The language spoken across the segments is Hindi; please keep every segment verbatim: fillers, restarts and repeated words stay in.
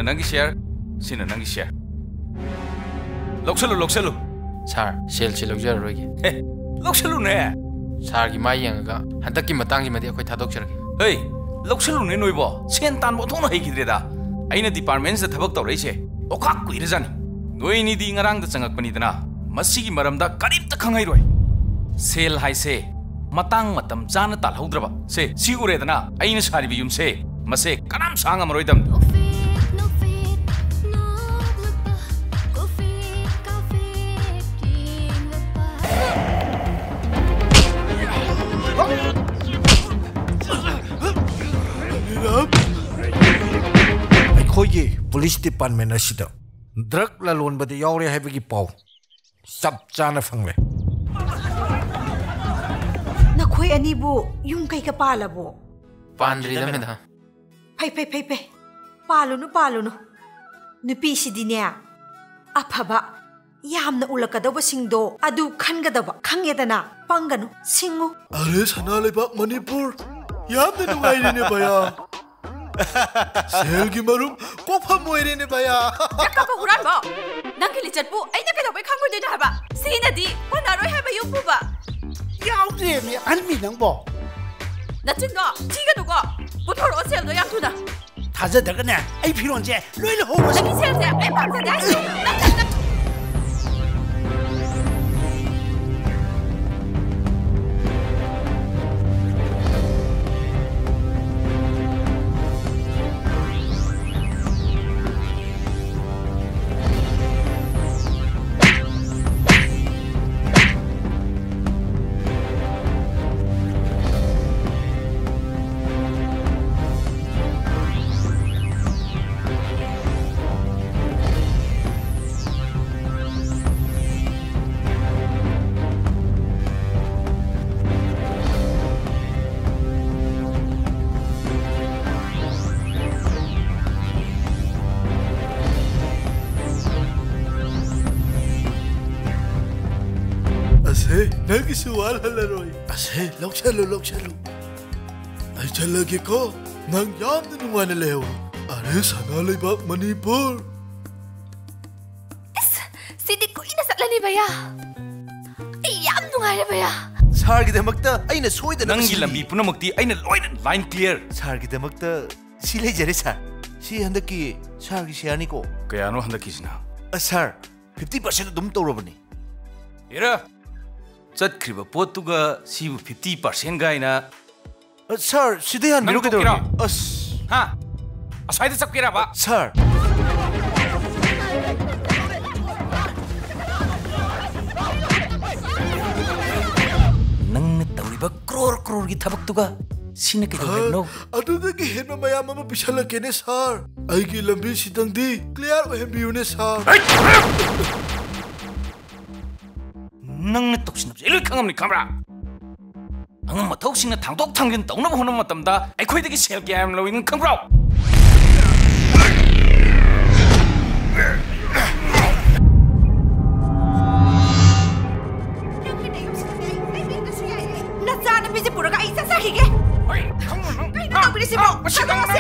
नंगी शेयर सिना नंगी शेयर लौसलु लौसलु सार सेल से लौजररोगे हे लौसलु ने सार की माई यंगा हंतक की मतंग की मदे अखोय थादोकचरगे हे लौसलु ने नोइबो सेन तान बोथोनो हेगिद्रेदा अइना डिपार्टमेंट से थबक तौरैसे ओखा कुइरजानी नोइनी दी ngarang da changakpanidana masigi maramda karibta khangairoi सेल हाइसे मतंग मतम जाना तालहौद्रबा से सिगुरेदना अइना सारिबि युमसे मसे कनाम सांग अमरोइदम अखोइगे पुलिस डिपार्टमेंट असिदा ड्रग ललोनबदे यावरे हाइबगी पाव सब चाना फंगले नखोय अनिबु युम कैका पालबो पांद्रिदमेदा फै फै फै फै पालुनु पालुनु नुपीसिदिने अफबा यामना उलकदबो सिंगदो अदु खनगदबा खंगेदना पंगनु सिंगु अरे सना लेबा मणिपुर यामना नुगाइरेने भया सेल की मरुम कोफा मोइरेने भया जक्का हुरानबो नंगी लिचतपु अइना केदबे खंगुदेना हबा सिनदी कोनारोय हबा युपुबा याउजेने अनमी नंगबो नचिंगो चिगनुगो पुथोरो सेलदो याथुदा थाजदगने अइ फिरोनजे लोइले होबो नंगी सेलजे अइ पाजदासि नंगी सुवाल हलरोई असे लौचलो लौचलो आई चलगे को नंग याम नुवाने लेव अरे सना लेबा मणिपुर इस सिदी कोइना सटलनी भैया याम नुगारे भैया सार की दमकता अइना सोइदना नंगी लंबी पुनमक्ति अइना लोइना लाइन क्लियर सार की दमकता सिले जरे सार सी हंदकी सार की सियानी को कयानो हंदकीसिना सर फिफ्टी परसेंट दुम तौरबनी एरा चतख्रिबा पोतुगा सिबु फिफ्टी परसेंट गाइना सर सिधे हन मिरो के दो अस हां असाइदे चक्केरा बा सर नंग तौरिबा क्रोर क्रोर की थबकतुगा सिने के दो अदुदगी हेन मयाम म पिछल केने सर आइगी लंबी सिदंगदी क्लियर ओहेबियुने सर नंग तोक्सिनब एलोय खंगमनि खमरा अंग मथौसिंग थांदोक थांगिन तौनब होन मतमदा अखोइदगी सेल क्याम लविंग खंग्राव नचान बिजे पुरगा इसा सहिगे ओइ खंगनु कैना तबिसिबो सदमसे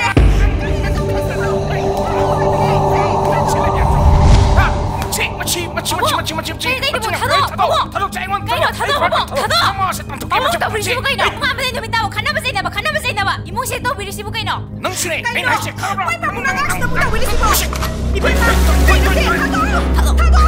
मची मची मची मची मची मची कई कई थादो थादो थादो चाइवन कई थादो थादो थादो से तंतु अमो तबिसिबो कइनो माबे नुमिताव खन्ना बसेनाबा खन्ना बसेनाबा इमुसे तो बिरिसिबो कइनो नंसिने कइनो हाइसे खरबा pai pa muna gas na puta बिरिसिबो थादो